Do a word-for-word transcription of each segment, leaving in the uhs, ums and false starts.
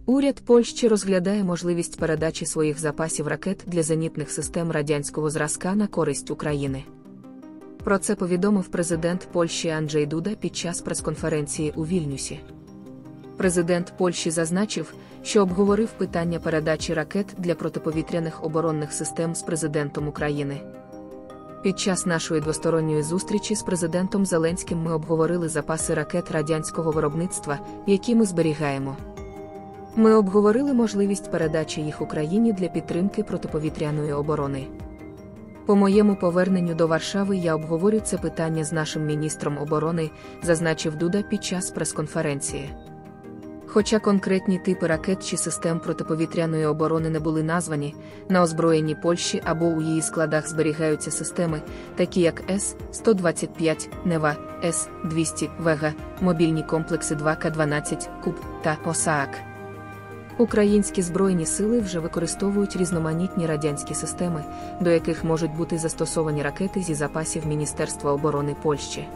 Уряд Польщі розглядає можливість передачі своїх запасів ракет для зенітних систем радянського зразка на користь України. Про це повідомив президент Польщі Анджей Дуда під час прес-конференції у Вільнюсі. Президент Польщі зазначив, що обговорив питання передачі ракет для протиповітряних оборонних систем з президентом України. Під час нашої двосторонньої зустрічі з президентом Зеленським ми обговорили запаси ракет радянського виробництва, які ми зберігаємо. Ми обговорили можливість передачі їх Україні для підтримки протиповітряної оборони. По моєму поверненню до Варшави я обговорю це питання з нашим міністром оборони, зазначив Дуда під час прес-конференції. Хоча конкретні типи ракет чи систем протиповітряної оборони не були названі, на озброєнні Польщі або у її складах зберігаються системи, такі як С сто двадцять п'ять, Нева, С двісті, Вега, мобільні комплекси два К дванадцять, Куб та ОСААК. Українські збройні сили вже використовують різноманітні радянські системи, до яких можуть бути застосовані ракети зі запасів Міністерства оборони Польщі.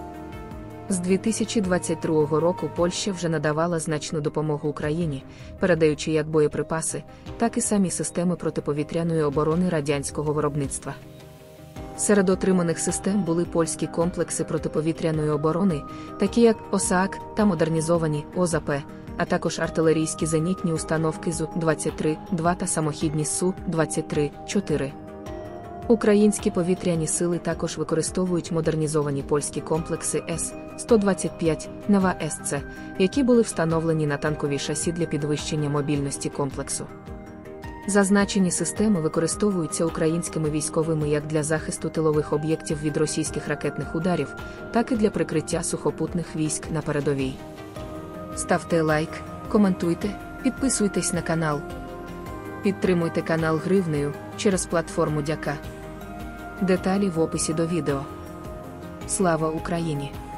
З дві тисячі двадцять другого року Польща вже надавала значну допомогу Україні, передаючи як боєприпаси, так і самі системи протиповітряної оборони радянського виробництва. Серед отриманих систем були польські комплекси протиповітряної оборони, такі як ОСААК та модернізовані ОЗАП, а також артилерійські зенітні установки Зу двадцять три два та самохідні Су двадцять три чотири. Українські повітряні сили також використовують модернізовані польські комплекси С сто двадцять п'ять, Нева С С, які були встановлені на танкові шасі для підвищення мобільності комплексу. Зазначені системи використовуються українськими військовими як для захисту тилових об'єктів від російських ракетних ударів, так і для прикриття сухопутних військ на передовій. Ставте лайк, коментуйте, підписуйтесь на канал. Підтримуйте канал гривнею через платформу Дяка. Деталі в описі до відео. Слава Україні!